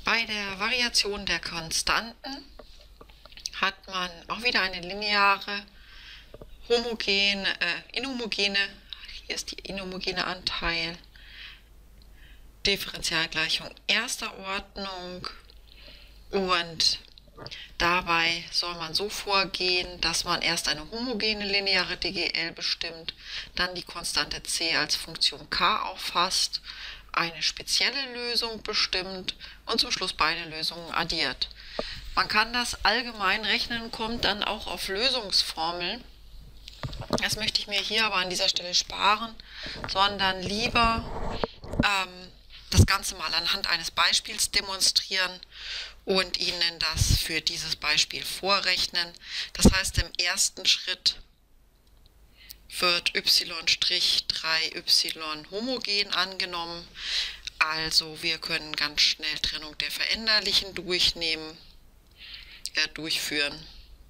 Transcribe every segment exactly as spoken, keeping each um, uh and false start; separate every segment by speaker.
Speaker 1: Bei der Variation der Konstanten hat man auch wieder eine lineare, homogene, äh, inhomogene, hier ist die inhomogene Anteil, Differentialgleichung erster Ordnung, und dabei soll man so vorgehen, dass man erst eine homogene lineare D G L bestimmt, dann die Konstante c als Funktion k auffasst, eine spezielle Lösung bestimmt und zum Schluss beide Lösungen addiert. Man kann das allgemein rechnen und kommt dann auch auf Lösungsformeln. Das möchte ich mir hier aber an dieser Stelle sparen, sondern lieber ähm, das Ganze mal anhand eines Beispiels demonstrieren und Ihnen das für dieses Beispiel vorrechnen. Das heißt, im ersten Schritt wird y' drei y homogen angenommen. Also wir können ganz schnell Trennung der Veränderlichen durchnehmen, äh, durchführen.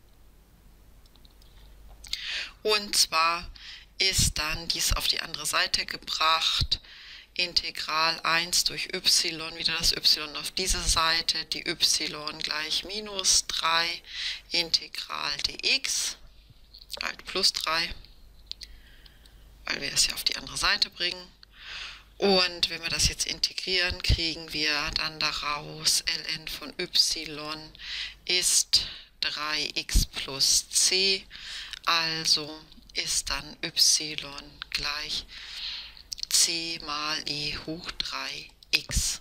Speaker 1: Und zwar ist dann dies auf die andere Seite gebracht. Integral eins durch y, wieder das y auf diese Seite, die y gleich minus drei, Integral dx, halt plus drei, weil wir es ja auf die andere Seite bringen. Und wenn wir das jetzt integrieren, kriegen wir dann daraus, ln von y ist drei x plus c, also ist dann y gleich c mal e hoch drei x.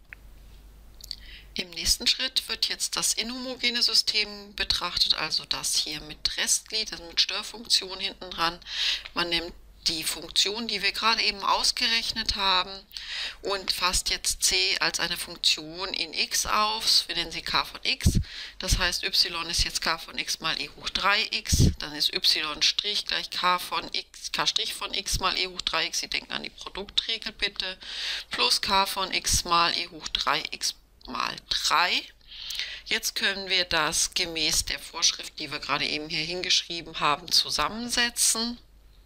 Speaker 1: Im nächsten Schritt wird jetzt das inhomogene System betrachtet, also das hier mit Restglied, also mit Störfunktion hinten dran. Man nimmt die Funktion, die wir gerade eben ausgerechnet haben, und fasst jetzt c als eine Funktion in x auf. Wir nennen sie k von x. Das heißt, y ist jetzt k von x mal e hoch drei x. Dann ist y' gleich k von x, k' von x mal e hoch drei x. Sie denken an die Produktregel bitte. Plus k von x mal e hoch drei x mal drei. Jetzt können wir das gemäß der Vorschrift, die wir gerade eben hier hingeschrieben haben, zusammensetzen.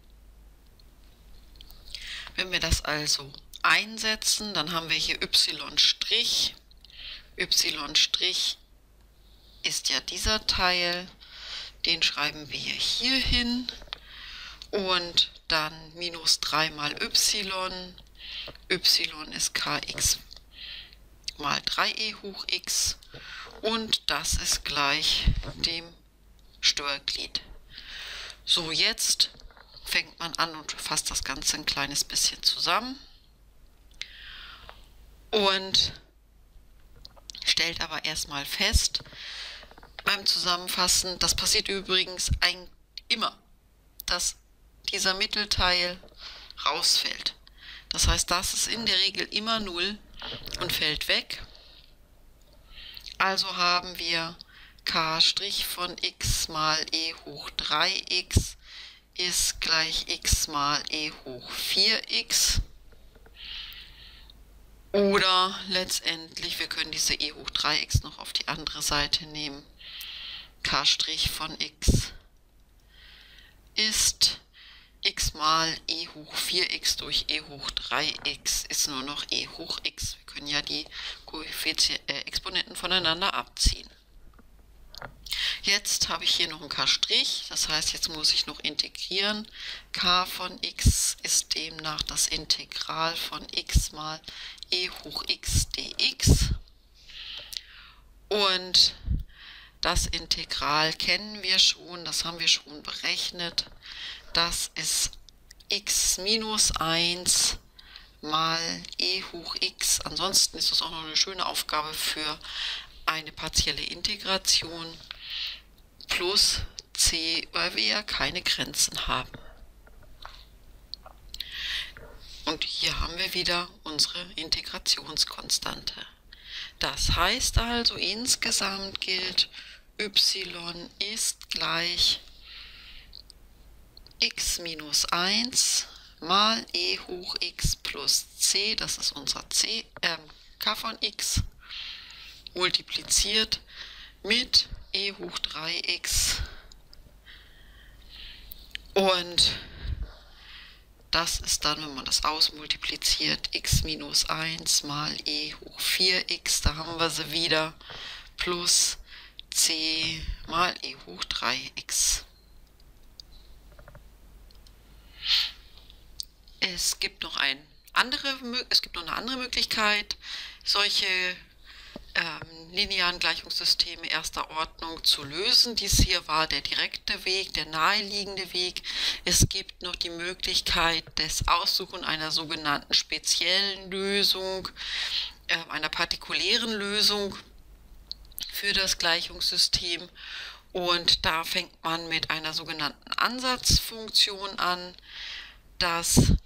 Speaker 1: Wenn wir das also einsetzen, dann haben wir hier y'. y' ist ja dieser Teil, den schreiben wir hier hin. Und dann minus drei mal y. y ist kx mal drei e hoch x. Und das ist gleich dem Störglied. So, jetzt fängt man an und fasst das Ganze ein kleines bisschen zusammen und stellt aber erstmal fest beim Zusammenfassen, das passiert übrigens ein, immer, dass dieser Mittelteil rausfällt. Das heißt, das ist in der Regel immer null und fällt weg. Also haben wir k' von x mal e hoch drei x ist gleich x mal e hoch vier x. Oder letztendlich, wir können diese e hoch drei x noch auf die andere Seite nehmen. K' von x ist x mal e hoch vier x durch e hoch drei x ist nur noch e hoch x. Wir können ja die Koeffizien, äh, Exponenten voneinander abziehen. Jetzt habe ich hier noch ein k', das heißt, jetzt muss ich noch integrieren. K von x ist demnach das Integral von x mal e hoch x dx. Und das Integral kennen wir schon, das haben wir schon berechnet. Das ist x minus eins mal e hoch x. Ansonsten ist das auch noch eine schöne Aufgabe für eine partielle Integration. Plus c, weil wir ja keine Grenzen haben. Und hier haben wir wieder unsere Integrationskonstante. Das heißt also, insgesamt gilt, y ist gleich x minus eins mal e hoch x plus c, das ist unser c, äh, k von x, multipliziert mit e hoch drei x und das ist dann, wenn man das ausmultipliziert, x minus eins mal e hoch vier x, da haben wir sie wieder, plus c mal e hoch drei x. Es gibt noch ein andere, es gibt noch eine andere Möglichkeit, solche ähm, linearen Gleichungssysteme erster Ordnung zu lösen. Dies hier war der direkte Weg, der naheliegende Weg. Es gibt noch die Möglichkeit des Aussuchen einer sogenannten speziellen Lösung, äh, einer partikulären Lösung für das Gleichungssystem. Und da fängt man mit einer sogenannten Ansatzfunktion an. Das